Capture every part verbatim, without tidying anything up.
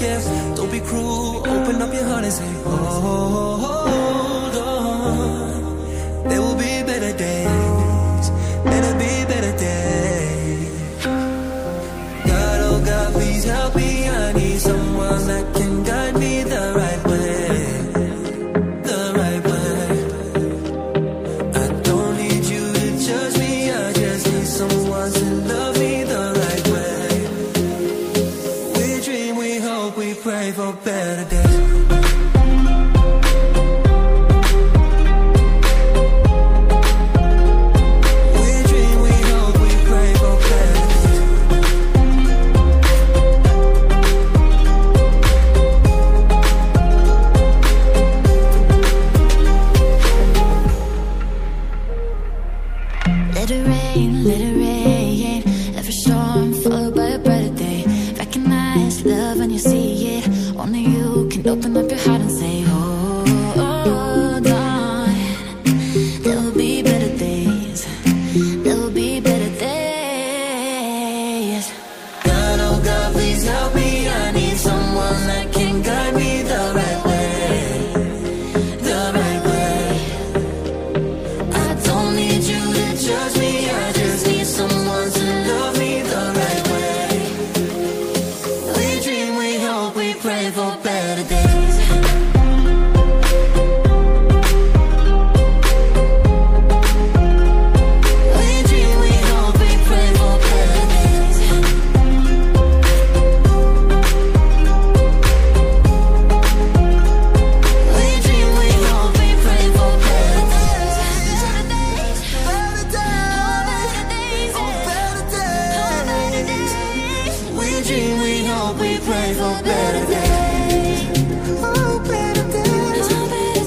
yeah. Don't be cruel, open up your heart and say, hold on. There will be better days, better be better days. God, oh God, please help me. I need someone that can guide me the right way, the right way. I don't need you to judge me, I just need someone to love me the right way. We dream, we hope, we pray for better days. Let it rain, let it rain. Every storm followed by a brighter day. Recognize love when you see it. Only you can open up your heart and say, hold on. There will be better days. There will be better days. God, oh God, please help me. I need someone that can guide me the right way, the right way. I don't need you to judge me, I just need someone to love me the right way. We dream, we hope, we pray for better days. We dream, we hope, we pray for better days. We dream, we hope, we pray for better days. Better days, better days, oh better days. We dream, we hope, we pray for better days. Oh better days, oh better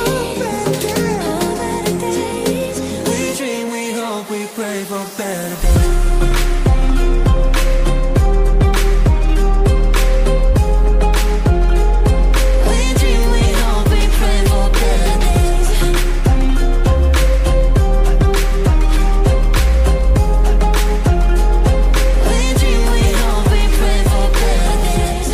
days. We dream, we hope, we pray for better days. We dream, we hope, we pray for better days. We dream, we hope, we pray for better days.